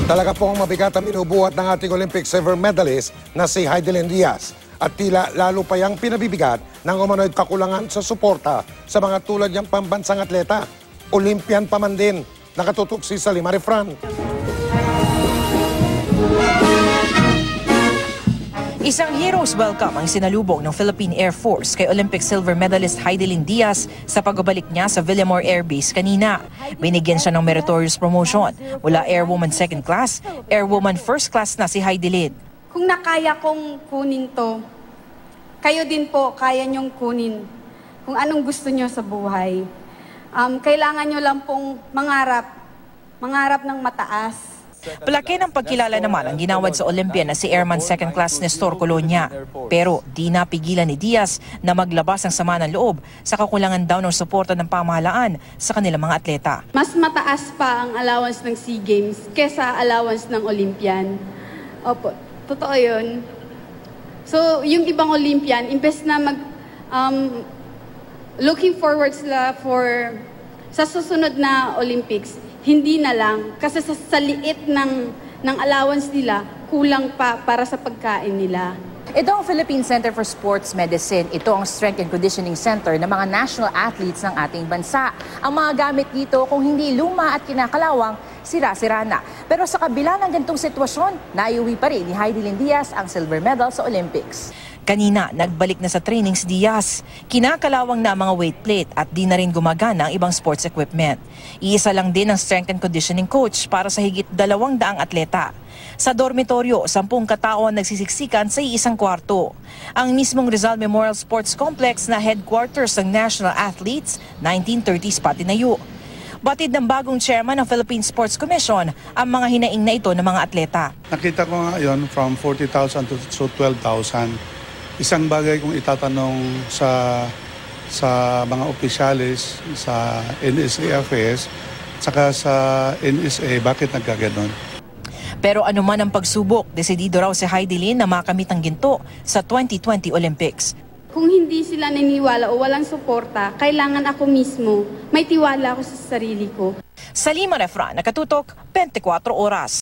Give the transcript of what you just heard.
Talaga pong mabigat ang binubuhat ng ating Olympic silver medalist na si Heidelin Diaz. At tila lalo pa yang pinabibigat ng umano'y kakulangan sa suporta sa mga tulad niyang pambansang atleta. Olympian pa man din, nakatutok si Salima Refran. Isang hero's welcome ang sinalubong ng Philippine Air Force kay Olympic silver medalist Heidelin Diaz sa pagbabalik niya sa Villamor Air Base kanina. Binigyan siya ng meritorious promotion mula Airwoman Second Class, Airwoman First Class na si Heidelin. Kung nakaya kong kunin to, kayo din po kaya niyong kunin kung anong gusto niyo sa buhay. Kailangan niyo lang pong mangarap ng mataas. Palaki ng pagkilala naman ang ginawad sa Olympian na si Airman Second Class Nestor Colonia. Pero di napigilan ni Diaz na maglabas ng sama ng loob sa kakulangan daw ng suporta ng pamahalaan sa kanilang mga atleta. Mas mataas pa ang allowance ng SEA Games kesa allowance ng Olympian. Opo, totoo yun. So, yung ibang Olympian, imbes na looking forward sila sa susunod na Olympics, hindi na lang. Kasi sa liit ng allowance nila, kulang pa para sa pagkain nila. Ito ang Philippine Center for Sports Medicine. Ito ang strength and conditioning center ng mga national athletes ng ating bansa. Ang mga gamit dito, kung hindi luma at kinakalawang, sira-sira na. Pero sa kabila ng ganitong sitwasyon, naiuwi pa rin ni Heidelin Diaz ang silver medal sa Olympics. Kanina, nagbalik na sa training si Diaz. Kinakalawang na ang mga weight plate at di na rin gumagana ang ibang sports equipment. Iisa lang din ang strength and conditioning coach para sa higit 200 atleta. Sa dormitoryo, 10 katao ang nagsisiksikan sa iisang kwarto. Ang mismong Rizal Memorial Sports Complex na headquarters ng national athletes, 1930s pa tinayo. Batid ng bagong chairman ng Philippine Sports Commission ang mga hinaing na ito ng mga atleta. Nakita ko nga yun from 40,000 to 12,000. Isang bagay kung itatanong sa mga opisyalis sa NSAFS saka sa NSA, bakit nagkaganon? Pero anuman ang pagsubok, desidido raw si Heidelin na makamit ang ginto sa 2020 Olympics. Kung hindi sila naniniwala o walang suporta, kailangan ako mismo may tiwala ako sa sarili ko. Salima Refran, nakatutok, 24 oras.